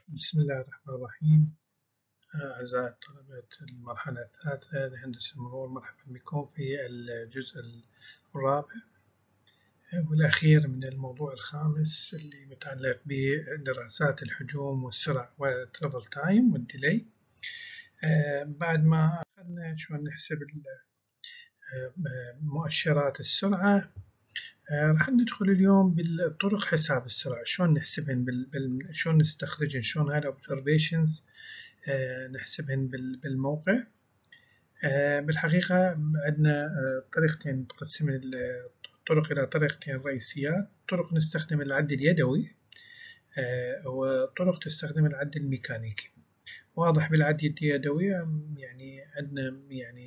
بسم الله الرحمن الرحيم. أعزائي طلبة المرحلة الثالثة لهندسة المرور، مرحبا بكم في الجزء الرابع والأخير من الموضوع الخامس اللي متعلق بدراسات الحجوم والسرعة والترافل تايم والديلي. بعد ما أخذنا شلون نحسب مؤشرات السرعة، راح ندخل اليوم بالطرق حساب السرعة، شلون نحسبهن شلون نستخرجن، شلون هاي observations نحسبهن بالموقع. بالحقيقة عندنا طريقتين، نقسم الطرق إلى طريقتين رئيسيات: طرق نستخدم العد اليدوي وطرق تستخدم العد الميكانيكي. واضح بالعد اليدوي يعني عندنا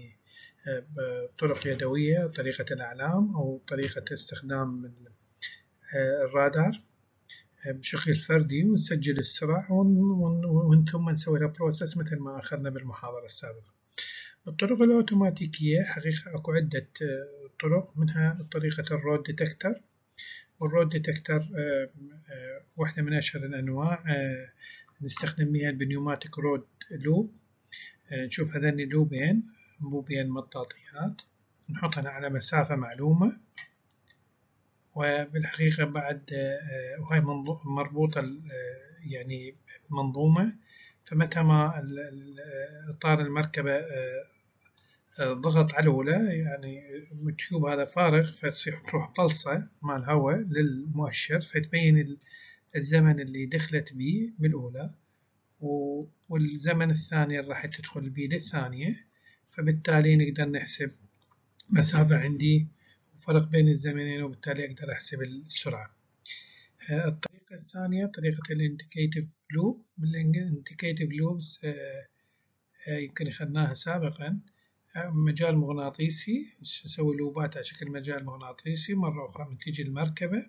طرق يدوية، طريقة الأعلام أو طريقة استخدام الرادار بشكل فردي، ونسجل السرعة ومن ثم نسوي لها بروسس مثل ما أخذنا بالمحاضرة السابقة. الطرق الأوتوماتيكية حقيقة أكو عدة طرق، منها طريقة الرود ديتكتر. والرود ديتكتر واحدة من أشهر الأنواع، نستخدم بها البنيوماتيك رود لوب. نشوف هذين اللوبين أنبوبين مطاطيات نحطها على مسافة معلومة، وبالحقيقة بعد وهي مربوطة يعني منظومة، فمتى ما إطار المركبة ضغط على الأولى، يعني التيوب هذا فارغ، فتصير تروح بلصة مال هواء للمؤشر فتبين الزمن اللي دخلت بيه بالأولى، والزمن الثاني اللي راح تدخل بيه للثانية، فبالتالي نقدر نحسب مسافة عندي وفرق بين الزمنين، وبالتالي أقدر أحسب السرعة. الطريقة الثانية طريقة الانديكيتيف لوب. بالانديكيتيف لوبز يمكن أخذناها سابقا، مجال مغناطيسي، نسوي لوبات على شكل مجال مغناطيسي. مرة أخرى من تيجي المركبة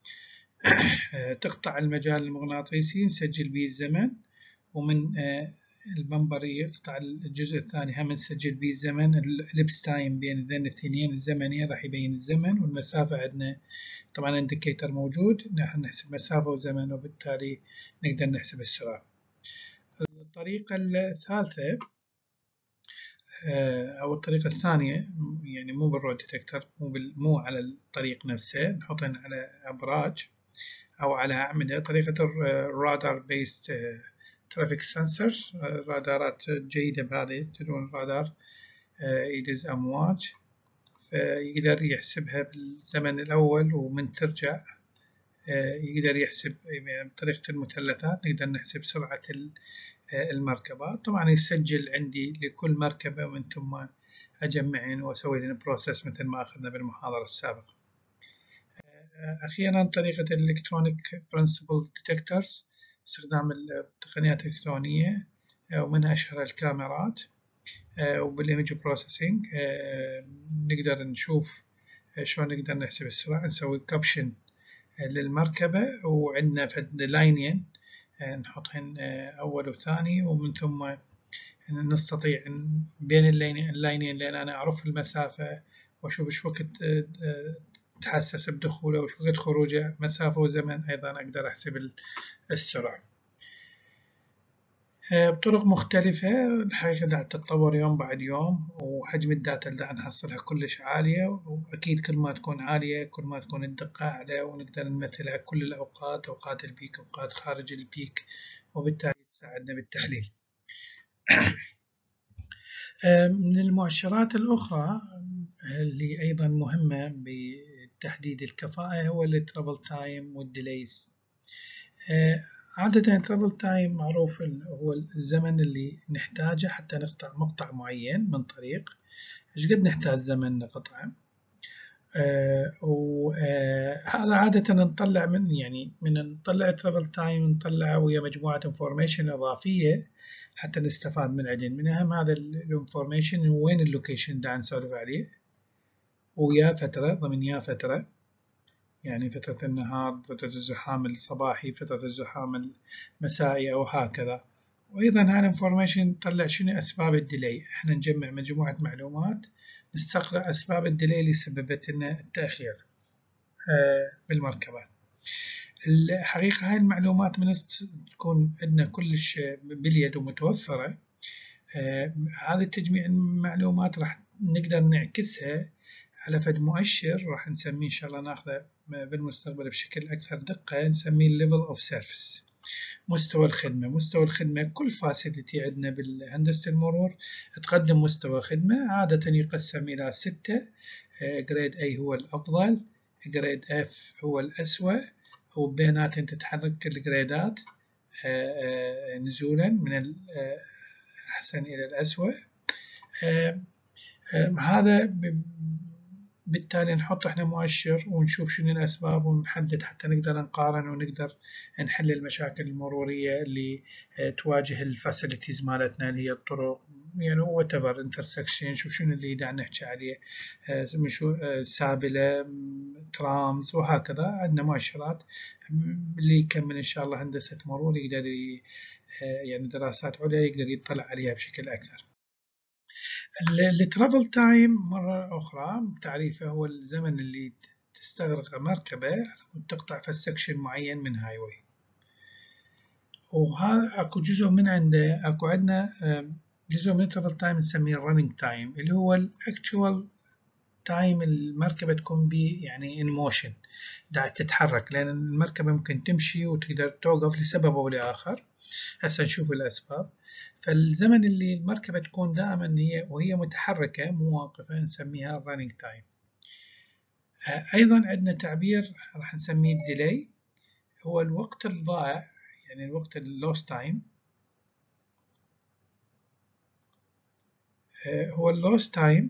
تقطع المجال المغناطيسي، نسجل به الزمن، ومن البمبر يقطع الجزء الثاني هم نسجل به الزمن. الإليبس تايم بين ذين الاثنين الزمنين راح يبين الزمن، والمسافة عندنا طبعا انديكيتر موجود، نحن نحسب مسافة وزمن، وبالتالي نقدر نحسب السرعة. الطريقة الثالثة أو الطريقة الثانية، يعني مو بالرود ديتكتر، مو على الطريق نفسه، نحطهن على أبراج أو على أعمدة. طريقة الرادار بيست ترافيك سنسرز، رادارات جيدة بهذه، تدرون الرادار يدز أمواج، فيقدر يحسبها بالزمن الأول، ومن ترجع يقدر يحسب بطريقة المثلثات، نقدر نحسب سرعة المركبات. طبعا يسجل عندي لكل مركبة، ومن ثم أجمعهن وأسوي لهن بروسس مثل ما أخذنا بالمحاضرة السابقة. أخيرا طريقة الإلكترونيك برنسبل ديتكتورز، استخدام التقنيات الإلكترونية، ومنها أشهر الكاميرات. وبالإيمج بروسيسنج نقدر نشوف شلون نقدر نحسب السرعة، نسوي كابشن للمركبة، وعندنا فد لاينين نحطهن أول وثاني، ومن ثم نستطيع بين اللاينين لأن أنا أعرف المسافة، وأشوف شو وقت تحسس بدخوله وشو وقت خروجه، مسافة وزمن، أيضا أقدر أحسب السرعة بطرق مختلفة. الحقيقة قاعد تتطور يوم بعد يوم، وحجم الداتا اللي قاعد نحصلها كلش عالية، وأكيد كل ما تكون عالية كل ما تكون الدقة أعلى، ونقدر نمثلها كل الأوقات، أوقات البيك، أوقات خارج البيك، وبالتالي تساعدنا بالتحليل. من المؤشرات الأخرى اللي أيضا مهمة بتحديد الكفاءة هو الترافل تايم والديليز. عادة الترافل تايم معروف هو الزمن اللي نحتاجه حتى نقطع مقطع معين من طريق، إيش قد نحتاج زمن نقطعه. وهذا عادة نطلع من نطلع الترافل تايم نطلعه ويا مجموعة انفورميشن إضافية حتى نستفاد من عدن. من أهم هذا الانفورميشن وين اللوكيشن دا نسولف عليه، ويا فترة، ضمن يا فترة، يعني فترة النهار، فترة الزحام الصباحي، فترة الزحام المسائي، أو هكذا. وأيضا هالانفورميشن نطلع شنو أسباب الديلي. إحنا نجمع مجموعة معلومات نستقرأ أسباب الديلي اللي سببت لنا التأخير بالمركبة. الحقيقة هاي المعلومات من تكون عندنا كلش باليد ومتوفرة. هذا تجميع المعلومات راح نقدر نعكسها على فد مؤشر راح نسميه إن شاء الله ناخذه بالمستقبل بشكل أكثر دقة، نسميه level of service، مستوى الخدمة. مستوى الخدمة كل فاسيلتي عندنا بالهندسة المرور تقدم مستوى خدمة عادة يقسم إلى 6. جريد A هو الأفضل، جريد F هو الأسوأ، وبيناتهم تتحرك الجريدات نزولا من الأحسن إلى الأسوأ. هذا بالتالي نحط احنا مؤشر ونشوف شنو الأسباب ونحدد حتى نقدر نقارن ونقدر نحل المشاكل المرورية اللي تواجه الفاسيلتيز مالتنا اللي هي الطرق، يعني whatever intersection، شوف شنو اللي دا نحكي عليه، سابلة، ترامز، وهكذا. عندنا مؤشرات اللي يكمل إن شاء الله هندسة مرور يقدر يعني دراسات عليا يقدر يطلع عليها بشكل أكثر. الترافل تايم مرة أخرى تعريفه هو الزمن اللي تستغرق مركبة تقطع في سكشن معين من هاي واي. وهذا أكو جزء من عنده، أكو عندنا جزء من الترافل تايم نسميه الرننج تايم، اللي هو الأكتوال تايم المركبة تكون بيه يعني in motion، دا تتحرك، لأن المركبة ممكن تمشي وتقدر توقف لسبب أو لآخر. هسه نشوف الأسباب. فالزمن اللي المركبة تكون دائما هي وهي متحركة مو واقفة نسميها running time. أيضا عندنا تعبير راح نسميه delay، هو الوقت الضائع، يعني الوقت lost time. هو lost time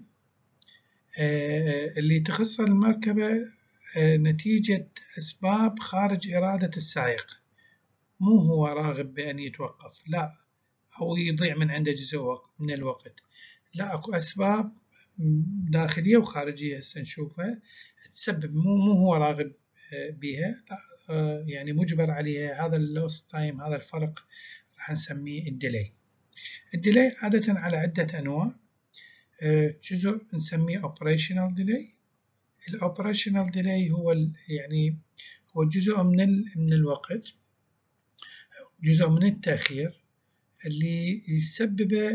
اللي تخص المركبة نتيجة أسباب خارج إرادة السائق، مو هو راغب بأن يتوقف، لا، أو يضيع من عنده جزء من الوقت، لا، أكو أسباب داخلية وخارجية هسه نشوفها تسبب، مو هو راغب بها، لا، يعني مجبر عليها. هذا اللوست تايم، هذا الفرق راح نسميه الديلي. الديلي عادة على عدة أنواع. جزء نسميه operational delay. الoperational delay هو يعني هو جزء من الوقت، جزء من التأخير اللي يسبب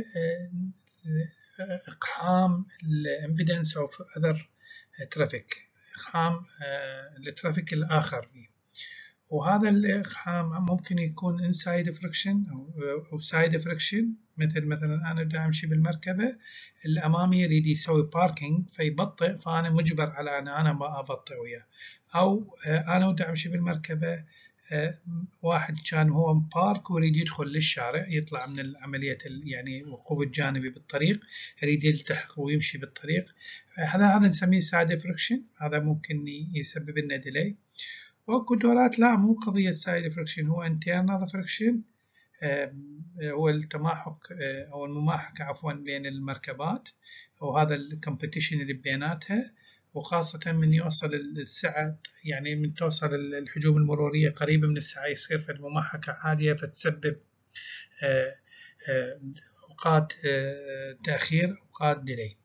إقحام الإمبيدنس أو other traffic، إقحام الترافيك الآخر فيه. وهذا الإقحام ممكن يكون inside friction أو side friction، مثلا أنا بدي أمشي بالمركبة الأمامي يريد يسوي باركينج فيبطئ، فأنا مجبر على أن أنا ما أبطئ وياه. أو أنا بدي أمشي بالمركبة واحد كان هو بارك ويريد يدخل للشارع، يطلع من العملية يعني الوقوف الجانبي بالطريق، يريد يلتحق ويمشي بالطريق، هذا نسميه side friction، هذا ممكن يسبب لنا ديلي. واكو دورات لا، مو قضية side friction، هو internal friction، هو التماحك أو المماحكة عفوا بين المركبات، وهذا الكومبيتيشن اللي بيناتها، وخاصة من يوصل السعة، يعني من توصل الحجوم المرورية قريبة من السعة يصير في المماحكة عالية فتسبب أوقات تأخير، أوقات ديلي.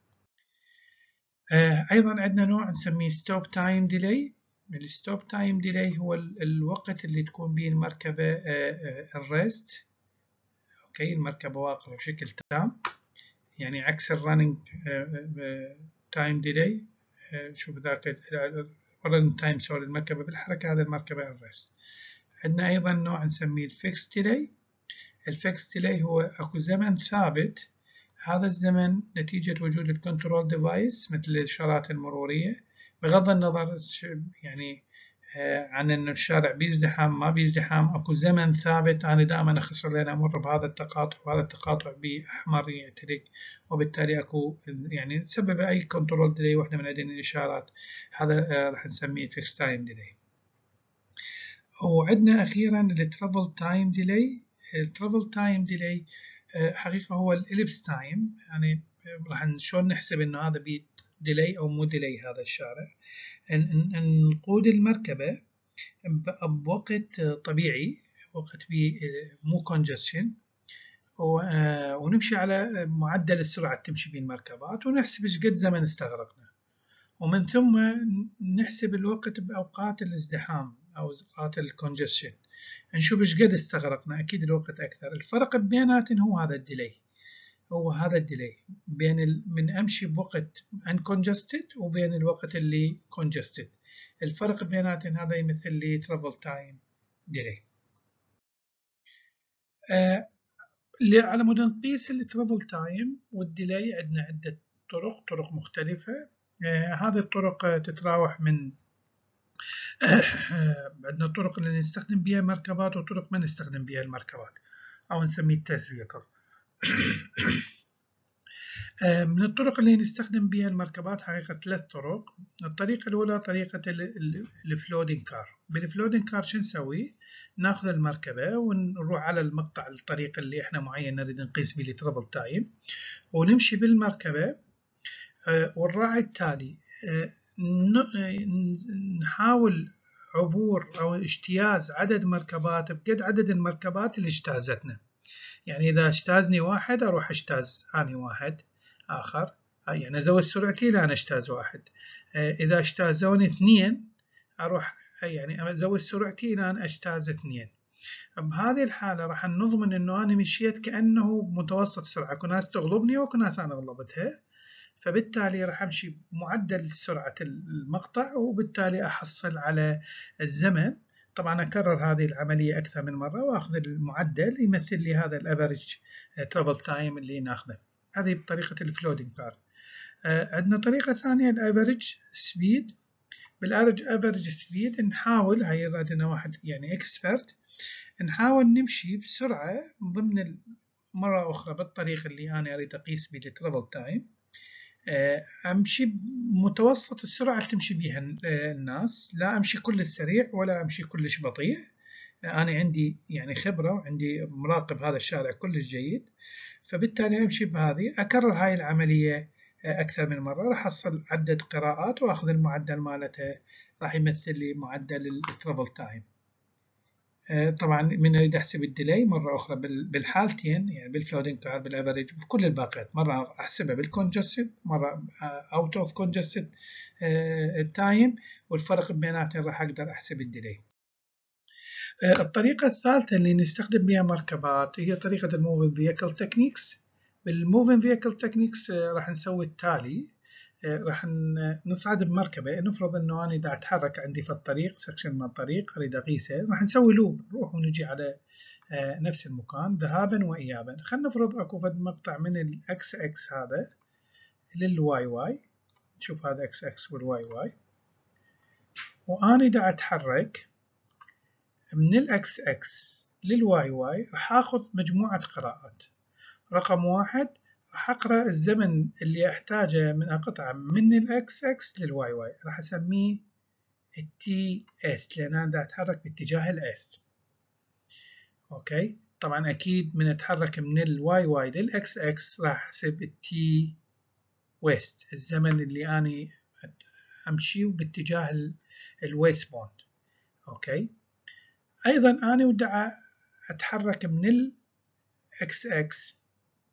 أيضا عندنا نوع نسميه ستوب تايم ديلي. الستوب تايم ديلي هو الوقت اللي تكون به المركبة الريست، أوكي، المركبة واقفة بشكل تام، يعني عكس الرننج تايم ديلي. شوف ذاك الرننج تايم سوري المركبة بالحركة، هذا المركبة الريست. عندنا أيضا نوع نسميه الفيكس ديلي. الفيكس ديلي هو أكو زمن ثابت، هذا الزمن نتيجة وجود الكنترول ديفايس مثل الإشارات المرورية، بغض النظر يعني عن أن الشارع بيزدحم ما بيزدحم، أكو زمن ثابت أنا دائما أخسر لأن أمر بهذا التقاطع، وهذا التقاطع بأحمر يعترك، وبالتالي أكو يعني تسبب أي كنترول ديلي، واحدة من هذه الإشارات، هذا راح نسميه فيكس تايم ديلي. وعندنا أخيرا الترافل تايم ديلي. الترافل تايم ديلي حقيقة هو الإليبس تايم، يعني راح شلون نحسب إنه هذا بي ديلي أو مو ديلي هذا الشارع. نقود المركبة بوقت طبيعي، وقت بي مو كونجستشن، ونمشي على معدل السرعة تمشي به المركبات، ونحسب ايش قد زمن استغرقنا، ومن ثم نحسب الوقت بأوقات الازدحام، أو زقات الكونجستشن، نشوف إيش قد استغرقنا. أكيد الوقت أكثر. الفرق بيناتهم هو هذا الديلي، بين من أمشي بوقت uncongested وبين الوقت اللي congested. الفرق بيناتهم هذا يمثل لي travel time delay. على مود نقيس الترافل تايم والديلي عندنا عدة طرق مختلفة. هذه الطرق تتراوح من عندنا طرق اللي نستخدم بها المركبات وطرق ما نستخدم بها المركبات، أو نسميه التست فيكل. من الطرق اللي نستخدم بها المركبات حقيقة 3 طرق. الطريقة الأولى طريقة الفلودين كار. بالفلودين كار شو نسوي؟ ناخذ المركبة ونروح على المقطع الطريق اللي احنا معين نريد نقيس به الترافل تايم، ونمشي بالمركبة والراعي التالي نحاول عبور أو اجتياز عدد مركبات بقد عدد المركبات اللي اجتازتنا. يعني إذا اجتازني واحد أروح اجتاز أنا واحد آخر، يعني أزود سرعتي لأن اجتاز واحد. إذا اجتازوني 2 أروح يعني أزود سرعتي لأن اجتاز 2. بهذه الحالة راح نضمن إنه أنا مشيت كأنه متوسط سرعة، كل ناس تغلبني وكل ناس أنا غلبتها، فبالتالي راح أمشي بمعدل سرعة المقطع، وبالتالي أحصل على الزمن. طبعا أكرر هذه العملية أكثر من مرة وأخذ المعدل يمثل لي هذا الأفريج ترافل تايم اللي ناخذه. هذه بطريقة الفلودينج كار. عندنا طريقة ثانية الأفريج سبيد. بالأفريج سبيد نحاول، هاي عندنا واحد يعني إكسبرت، نحاول نمشي بسرعة ضمن مرة أخرى بالطريقة اللي أنا أريد أقيس به الترافل تايم. أمشي بمتوسط السرعة اللي تمشي بها الناس، لا أمشي كل سريع ولا أمشي كلش بطيء. أنا عندي يعني خبرة وعندي مراقب هذا الشارع كلش جيد، فبالتالي أمشي بهذه. أكرر هاي العملية أكثر من مرة، راح أحصل عدد قراءات وأخذ المعدل مالتها، راح يمثل لي معدل الترافل تايم. طبعا من أريد أحسب الديلي مرة أخرى بالحالتين، يعني بالفلودينج كار بالأفريج بكل الباقيات، مرة أحسبها بالكونجستد مرة أوت أوف كونجستد تايم، والفرق بيناتهم راح أقدر أحسب الديلي. الطريقة الثالثة اللي نستخدم بها مركبات هي طريقة الموفينج فيكل تكنيكس. بالموفينج فيكل تكنيكس راح نسوي التالي. راح نصعد بمركبة، نفرض انه انا دا اتحرك عندي في الطريق سكشن من الطريق اريد اقيسه، راح نسوي لوب نروح ونجي على نفس المكان ذهابا وايابا. خلينا نفرض اكو فد مقطع من الاكس اكس هذا للواي واي، نشوف هذا اكس اكس والواي واي، وانا دا اتحرك من الاكس اكس للواي واي. راح اخذ مجموعة قراءات. رقم 1 راح أقرأ الزمن اللي أحتاجه من أقطع من الإكس إكس للواي واي، راح أسميه التي إس لأن أنا أتحرك باتجاه الإست. أوكي، طبعا أكيد من أتحرك من الواي واي للإكس إكس راح أحسب التي ويست، الزمن اللي أنا أمشي باتجاه الويست بوند. أوكي، أيضا أنا ودع أتحرك من الإكس إكس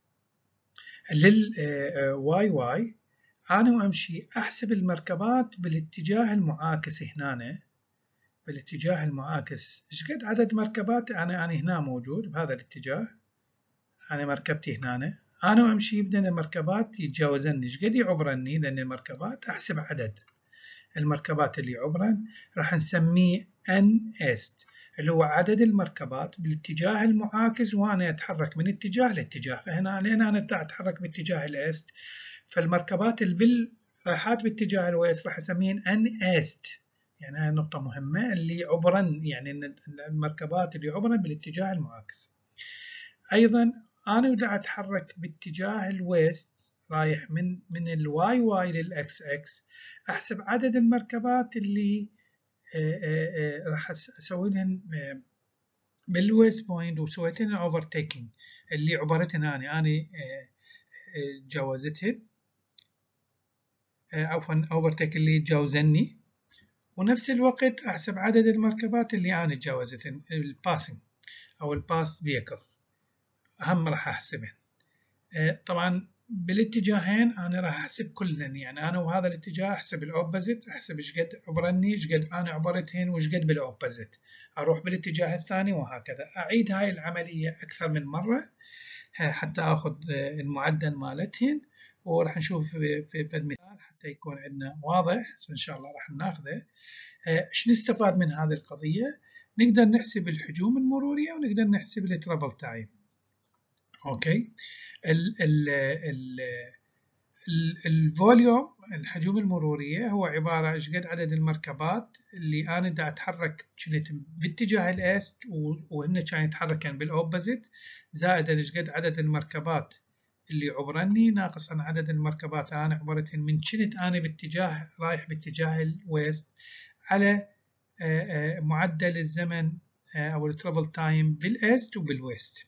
للواي واي، أنا وأمشي أحسب المركبات بالاتجاه المعاكس. هنا بالاتجاه المعاكس إيش قد عدد مركبات أنا هنا موجود بهذا الاتجاه، أنا مركبتي هنا، أنا وأمشي يبدأ المركبات يتجاوزني إيش قد يعبرني، لأن المركبات أحسب عدد المركبات اللي عبرن راح نسميه ان است، اللي هو عدد المركبات بالاتجاه المعاكس وانا اتحرك من اتجاه لاتجاه. فهنا لان انا اتحرك باتجاه الاست، فالمركبات اللي رايحات باتجاه الويست راح اسميهن ان است. يعني هاي نقطة مهمة، اللي عبرن يعني المركبات اللي عبرن بالاتجاه المعاكس. ايضا انا ودا اتحرك باتجاه الويست رايح من الواي واي للاكس اكس، احسب عدد المركبات اللي راح اسوي لهن بالويست بوينت وسويت لهن اوفرتيكينج، اللي عبرتهن انا تجاوزتهن، عفوا اوفرتيك اللي تجاوزني، ونفس الوقت احسب عدد المركبات اللي انا تجاوزتهن الباسنج او الباست فيكل هم راح احسبهن. طبعا بالاتجاهين أنا راح أحسب كلن، يعني أنا وهذا الاتجاه أحسب الأوبزيت، أحسب إيش قد عبرني، إيش قد أنا عبرتهن، وإيش قد بالأوبزيت، أروح بالاتجاه الثاني وهكذا. أعيد هاي العملية أكثر من مرة حتى أخذ المعدل مالتهن، وراح نشوف في المثال حتى يكون عندنا واضح إن شاء الله راح ناخذه. إيش نستفاد من هذه القضية؟ نقدر نحسب الحجوم المرورية ونقدر نحسب الترافل تايم. أوكي. الفوليوم الحجوم المرورية هو عبارة إيش قد عدد المركبات اللي أنا دا أتحرك كنت باتجاه الإيست وهن كانوا يتحركن بالأوبزيت، زائد إيش قد عدد المركبات اللي عبرني ناقص عن عدد المركبات أنا عبرتهن من كنت أنا باتجاه رايح باتجاه الويست، على معدل الزمن أو الترافل تايم بالإيست وبالويست.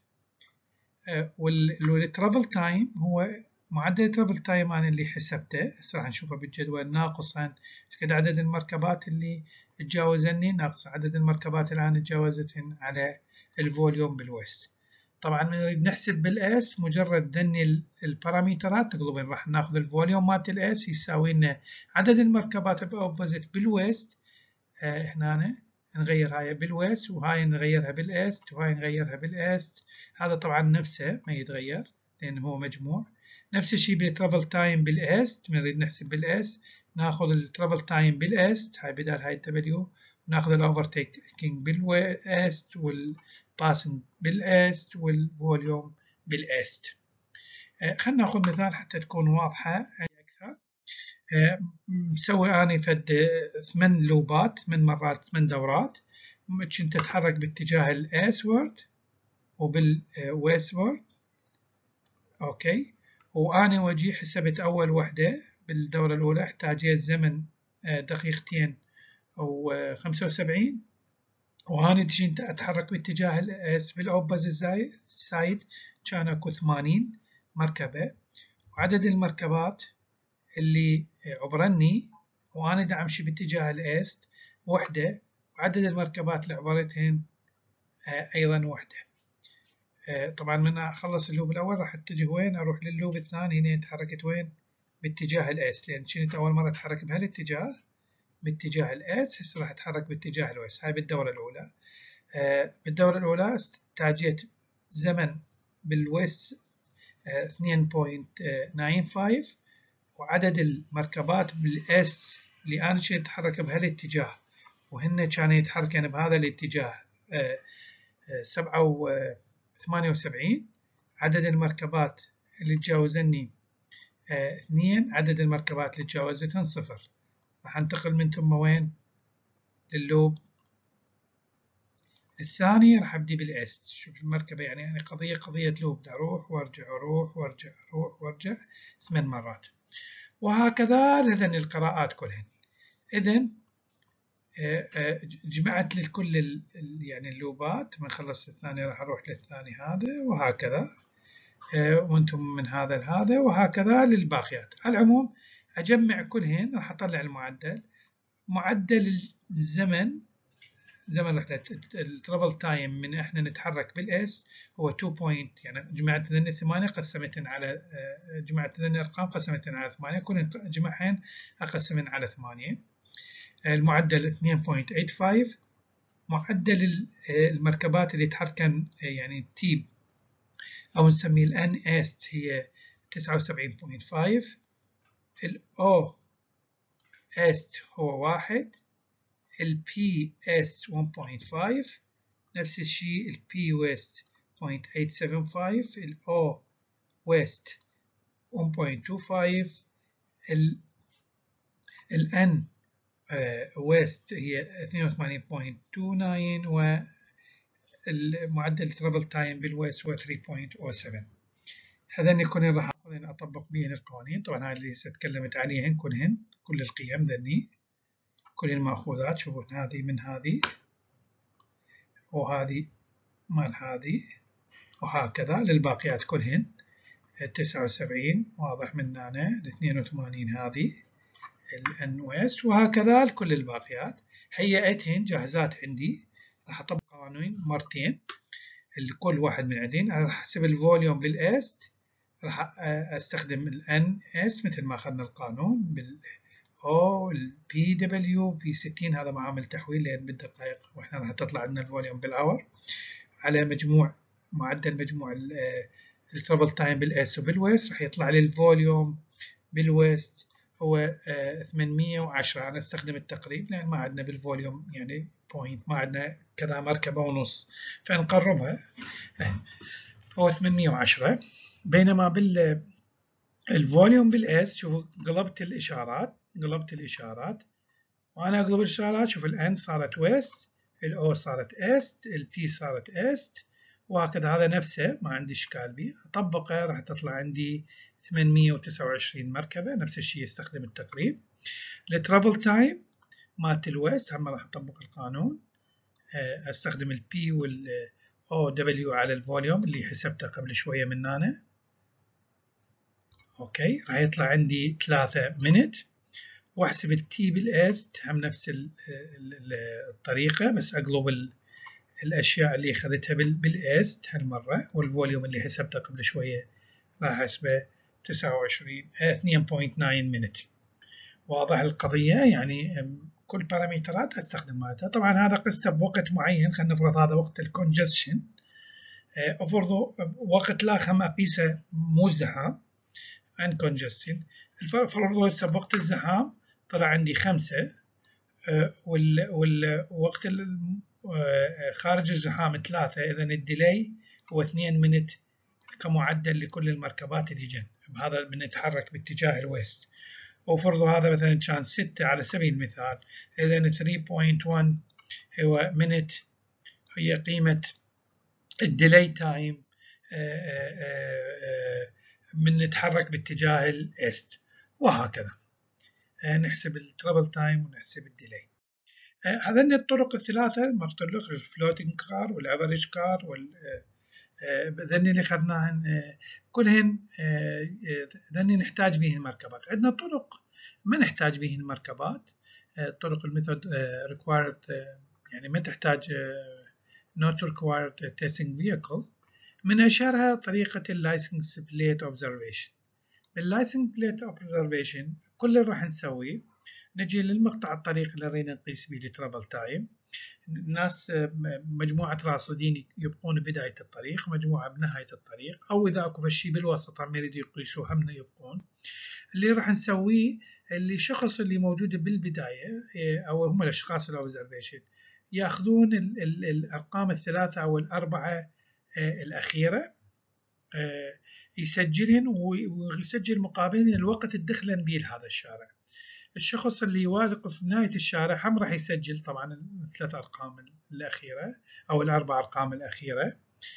والترافل تايم هو معدل الترافل تايم أنا اللي حسبته، هسه راح نشوفه بالجدول، ناقص عن قد عدد المركبات اللي تجاوزني ناقص عدد المركبات اللي أنا تجاوزتهن على الفوليوم بالويست. طبعا نريد نحسب بالاس مجرد دني البارامترات نقلبين، راح ناخذ الفوليوم مالت الاس يساوي لنا عدد المركبات باوبوزيت بالويست، هنا نغير هاي بالويست وهاي نغيرها بالاست وهاي نغيرها بالاست. هذا طبعا نفسه ما يتغير لأنه هو مجموع. نفس الشيء بالترافل تايم بالاست، نريد نحسب بالاست ناخذ الترافل تايم بالاست، هاي بدال هاي الدبليو، وناخذ الاوفرتيكينج بالاست والباسنج بالاست والفوليوم بالاست. خلينا ناخذ مثال حتى تكون واضحة أكثر. مسوي أنا فد 8 لوبات 8 مرات 8 دورات، كنت أتحرك باتجاه الإيستورد وبالويستورد. أوكي، وأنا وجي حسبت أول وحدة بالدورة الأولى احتاجيت زمن دقيقتين و75، وأنا كنت أتحرك باتجاه الإيست بالأوبز الزايد كان أكو 80 مركبة، وعدد المركبات اللي عبرني وأنا دا أمشي باتجاه الإيست وحدة، وعدد المركبات اللي عبرتهن أيضا وحدة. طبعا من أخلص اللوب الأول راح أتجه وين؟ أروح لللوب الثاني. هنا تحركت وين؟ باتجاه الإيست، لأن كنت أول مرة أتحرك بهالاتجاه باتجاه الإيست، هسه راح أتحرك باتجاه الويست. هاي بالدورة الأولى. بالدورة الأولى استنتاجيت زمن بالويست 2.95، وعدد المركبات بالإيست اللي أنا كنت أتحرك بهالاتجاه وهن كانوا يتحركن بهذا الاتجاه 78. عدد المركبات اللي تجاوزني 2، عدد المركبات اللي تجاوزتهن 0. راح انتقل من ثم وين؟ لللوب الثاني، راح ابدي بالاست. شوف المركبة يعني قضية لوب، اروح وارجع اروح وارجع اروح وارجع 8 مرات، وهكذا لهذين القراءات كلهن. إذن جمعت للكل يعني اللوبات، من خلص الثاني راح أروح للثاني هذا وهكذا، وانتم من هذا لهذا وهكذا للباقيات. على العموم أجمع كلهن راح أطلع المعدل. معدل الزمن، زمن رحلة الترافل تايم من احنا نتحرك بالاس هو 2 بوينت، يعني جمعت ذني 8 قسمتن على جمعت ذني ارقام قسمتن على 8، كل جمعهن اقسمن على 8. المعدل 2.85. معدل المركبات اللي تحركن يعني تيب او نسميه الان است هي 79.5. الاو است هو 1. البي اس 1.5. نفس الشيء البي ويست 0.875. الاو ويست 1.25. الان ويست هي 82.29، والمعدل ترافل تايم بالويست هو 3.07. هذين كلهن راح اطبق بهن القوانين. طبعا هاي اللي تكلمت عليهن كلهن، كل القيم ذني كل المأخوذات. شوفوا هذه من هذه وهذه مال هذه وهكذا للباقيات كلهن. 79 واضح من هنا، 82 هذه الان ويست، وهكذا لكل الباقيات. هيئتهن جاهزات عندي، راح اطبق قوانين مرتين لكل واحد من عندهن. راح احسب الفوليوم بالاست راح استخدم ال NS مثل ما اخذنا القانون بال O ال PW P60 هذا معامل تحويل لان بالدقائق واحنا راح تطلع لنا الفوليوم بالاور على مجموع معدل مجموع الترابل تايم بالاس وبالويست راح يطلع لي الفوليوم بالويست هو 810. انا استخدم التقريب لان ما عندنا بالفوليوم يعني بوينت، ما عندنا كذا مركبه ونص فنقربها، فهو 810. بينما بالفوليوم بالاس شوفوا قلبت الاشارات وانا اقلب الاشارات شوف الان صارت ويست، الاو صارت است، البي صارت است، وهكذا هذا نفسه ما عندي اشكال به. اطبقه راح تطلع عندي 829 مركبه، نفس الشيء استخدم التقريب. الترافل تايم مالت الويست هم راح اطبق القانون، استخدم البي والاو دبليو على الفوليوم اللي حسبته قبل شويه من هنا. اوكي راح يطلع عندي 3 مينت، واحسب التي بالاست هم نفس الطريقه بس اقلب الاشياء اللي اخذتها بالاست هالمره، والفوليوم اللي حسبته قبل شويه راح احسبه 2.9 مينت. واضح القضيه؟ يعني كل بارامترات استخدم مالتها. طبعا هذا قسته بوقت معين، خلينا نفرض هذا وقت الكونجستشن، افرضوا وقت لاخر ما اقيسه مو زحام ان كونجستشن، فرضوا هسه بوقت الزحام طلع عندي 5، والوقت خارج الزحام 3، اذا الديلي هو 2 مينت كمعدل لكل المركبات اللي جن بهذا بنتحرك باتجاه الويست. وفرضوا هذا مثلا كان 6 على سبيل المثال، اذا 3.1 هو مينت هي قيمة الديلي تايم من نتحرك باتجاه الاست، وهكذا نحسب الترابل تايم ونحسب الديلي. هذين الطرق الثلاثة مرت لك الفلوتنج كار والافريج كار ذني اللي اخذناهن كلهن ذني نحتاج بهن المركبات. عندنا طرق ما نحتاج بهن المركبات، طرق الميثود required يعني ما تحتاج not required testing vehicle. من أشهرها طريقة اللايسنس بليت observation. باللايسنس بليت observation كل اللي راح نسويه نجي للمقطع الطريق اللي نريد نقيس به الترابل تايم. الناس مجموعة راصدين يبقون بداية الطريق ومجموعة بنهاية الطريق، أو إذا أكو شيء بالوسط هم يريدوا يقيسوه هم يبقون. اللي راح نسويه اللي شخص اللي موجود بالبداية أو هم الأشخاص الأوبزرفيشن يأخذون الأرقام الثلاثة أو الأربعة الأخيرة يسجلهن ويسجل مقابلهن الوقت الدخلن به لهذا الشارع. الشخص اللي واقف في نهاية الشارع هم راح يسجل طبعا الثلاث أرقام الأخيرة أو الأربع أرقام الأخيرة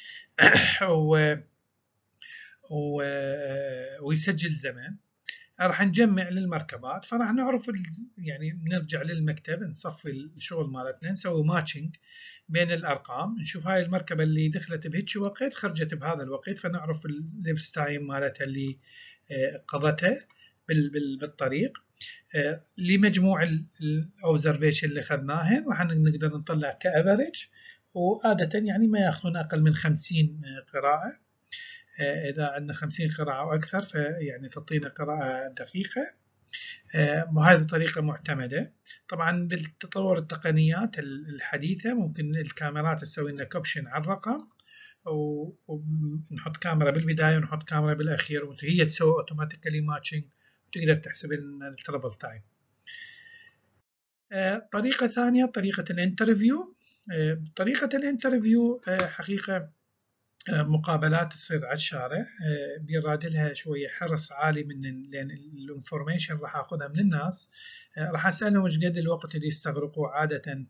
ويسجل زمن. راح نجمع للمركبات، فراح نعرف يعني نرجع للمكتب نصفي الشغل مالتنا، نسوي ماتشنج بين الأرقام، نشوف هاي المركبة اللي دخلت بهيك وقت خرجت بهذا الوقت، فنعرف اللبس تايم مالتها اللي قضتها بالطريق لمجموع الاوبزرفيشن اللي اخذناهن، راح نقدر نطلع كافريج. وعادة يعني ما ياخذون اقل من 50 قراءة، اذا عندنا 50 قراءة واكثر فيعني تعطينا قراءة دقيقة، وهذه طريقة معتمدة. طبعا بالتطور التقنيات الحديثة ممكن الكاميرات تسوي لنا كوبشن على الرقم، ونحط كاميرا بالبداية ونحط كاميرا بالأخير وهي تسوي اوتوماتيكالي ماتشنج وتقدر تحسب الترابل تايم. طريقة ثانية طريقة الانترفيو. طريقة الانترفيو حقيقة مقابلات تصير على الشارع، بيراد لها شوية حرص عالي من لأن الانفورميشن راح أخذها من الناس، راح أسألهم إيش قد الوقت اللي يستغرقوا عادة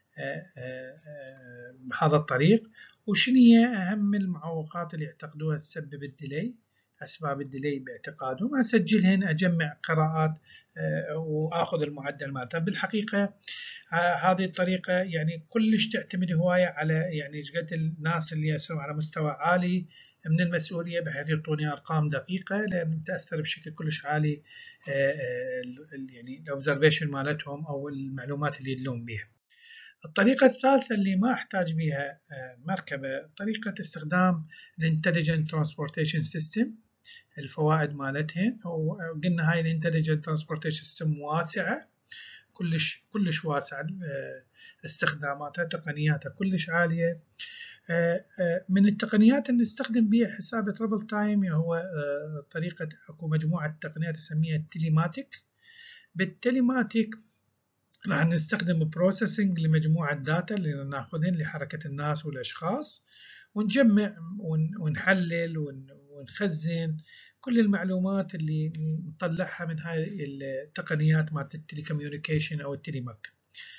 بهذا الطريق، وشنو هي أهم المعوقات اللي يعتقدوها تسبب الديلي، أسباب الديلي باعتقادهم. أسجلهن أجمع قراءات وآخذ المعدل مالتها. بالحقيقة هذه الطريقة يعني كلش تعتمد هواية على يعني قد الناس اللي يسوون على مستوى عالي من المسؤولية بحيث يعطوني أرقام دقيقة، لأن تأثر بشكل كلش عالي يعني الأوبزرفيشن مالتهم أو المعلومات اللي يدلون بها. الطريقة الثالثة اللي ما أحتاج بها مركبة طريقة استخدام الانتليجنت ترانسبورتيشن سيستم. الفوائد مالتهن. وقلنا هاي الانتليجنت ترانسبورتيشن سيستم واسعة، كلش واسعة، استخداماتها تقنياتها كلش عالية. من التقنيات اللي نستخدم بها حساب ترافل تايم هو طريقة، اكو مجموعة تقنيات نسميها التليماتيك. بالتليماتيك راح نستخدم بروسيسنج لمجموعة داتا اللي ناخذهن لحركة الناس والأشخاص، ونجمع ونحلل ونخزن كل المعلومات اللي نطلعها من هاي التقنيات مالت التليكوميونيكيشن أو التليماك.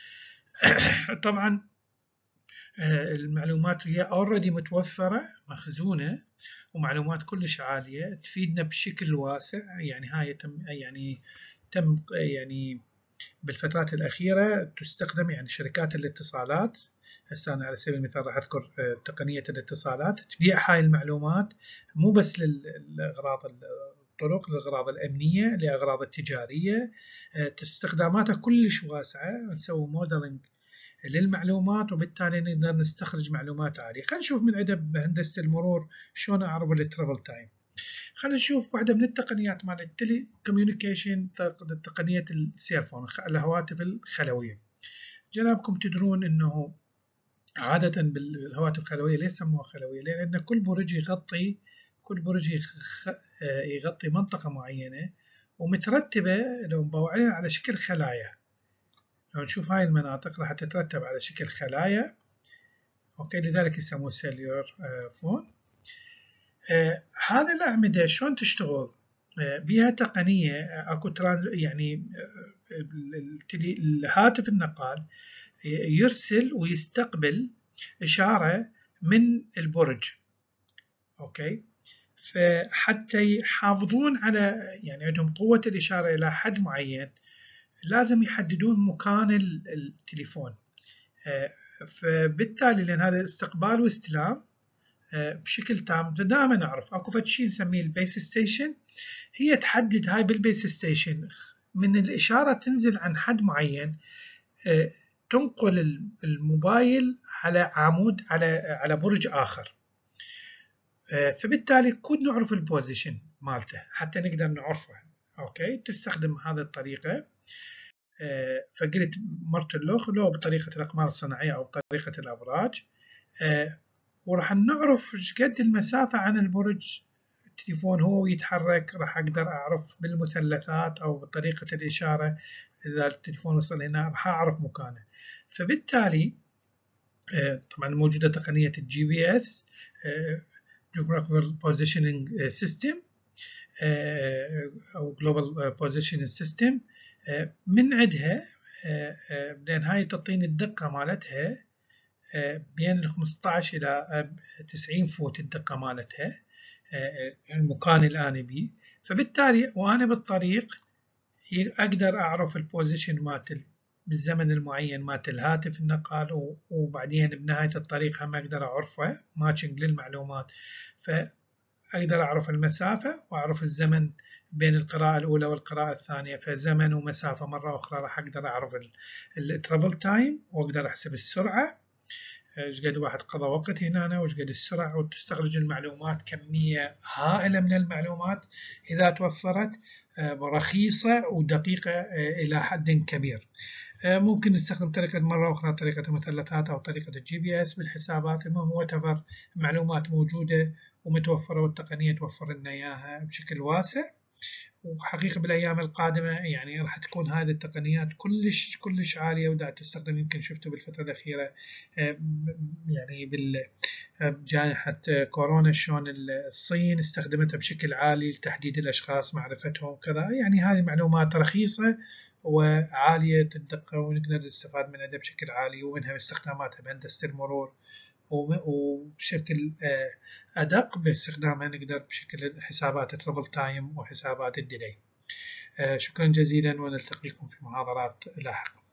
طبعا المعلومات هي اوريدي متوفرة مخزونة، ومعلومات كلش عالية تفيدنا بشكل واسع. يعني هاي تم بالفترات الأخيرة تستخدم، يعني شركات الاتصالات هسه أنا على سبيل المثال راح أذكر تقنية الاتصالات تبيع هاي المعلومات مو بس للأغراض الطرق، للأغراض الأمنية، لأغراض التجارية، استخداماتها كلش واسعة. نسوي موديلنج للمعلومات وبالتالي نقدر نستخرج معلومات عالية. خلينا نشوف من عدة بهندسة المرور شلون أعرف الترافل تايم. خلينا نشوف واحدة من التقنيات مال التلي كوميونيكيشن، تقنية السيلفون، الهواتف الخلوية. جنابكم تدرون انه عادة بالهواتف الخلوية ليش سموها خلوية؟ لأن كل برج يغطي منطقة معينة ومترتبة لو مبوعية على شكل خلايا. لو نشوف هاي المناطق راح تترتب على شكل خلايا، اوكي، لذلك يسموه سيلولر فون. هذا الأعمدة شلون تشتغل؟ بها تقنية اكو يعني الهاتف النقال يرسل ويستقبل إشارة من البرج، اوكي، فحتى يحافظون على، يعني عندهم قوة الإشارة إلى حد معين، لازم يحددون مكان التليفون. فبالتالي لأن هذا استقبال واستلام بشكل تام، دائما نعرف اكو فد شيء نسميه البيس ستيشن، هي تحدد هاي بالبيس ستيشن من الإشارة تنزل عن حد معين، تنقل الموبايل على عمود على برج آخر. فبالتالي كود نعرف البوزيشن مالته حتى نقدر نعرفه. اوكي، تستخدم هذه الطريقة. فقلت مرت اللوخ لو بطريقة الأقمار الصناعية أو بطريقة الأبراج، وراح نعرف ايش قد المسافة عن البرج. التليفون هو يتحرك راح أقدر أعرف بالمثلثات أو بطريقة الإشارة، إذا التليفون وصل هنا راح أعرف مكانه. فبالتالي طبعا موجودة تقنية الجي بي اس Geographical Positioning System أو Global Positioning System. من عندها لأن هاي تعطيني الدقة مالتها بين 15 إلى 90 فوت الدقة مالتها، المكان اللي أنا بيه. فبالتالي وأنا بالطريق أقدر أعرف البوزيشن مالت بالزمن المعين مالت الهاتف النقال، وبعدين بنهاية الطريق هم أقدر أعرفه ماتشنج للمعلومات، فأقدر أعرف المسافة وأعرف الزمن بين القراءة الأولى والقراءة الثانية. فزمن ومسافة مرة أخرى راح أقدر أعرف الترافل تايم، وأقدر أحسب السرعة، ايش قد واحد قضى وقت هنا وايش قد السرعة، وتستخرج المعلومات كمية هائلة من المعلومات إذا توفرت رخيصة ودقيقة إلى حد كبير. ممكن نستخدم طريقة مرة أخرى طريقة المثلثات أو طريقة الجي بي اس بالحسابات. المهم هو توفر معلومات موجودة ومتوفرة، والتقنية توفر لنا إياها بشكل واسع. وحقيقة بالأيام القادمة يعني راح تكون هذه التقنيات كلش عالية ودا تستخدم. يمكن شفتوا بالفترة الأخيرة يعني بجائحة كورونا شلون الصين استخدمتها بشكل عالي لتحديد الأشخاص، معرفتهم وكذا. يعني هذه معلومات رخيصة وعالية الدقة ونقدر نستفاد منها بشكل عالي، ومنها استخداماتها بهندسة المرور وبشكل أدق باستخدامها نقدر بشكل حسابات الترافل تايم وحسابات الديلي. شكرا جزيلا ونلتقيكم في محاضرات لاحقة.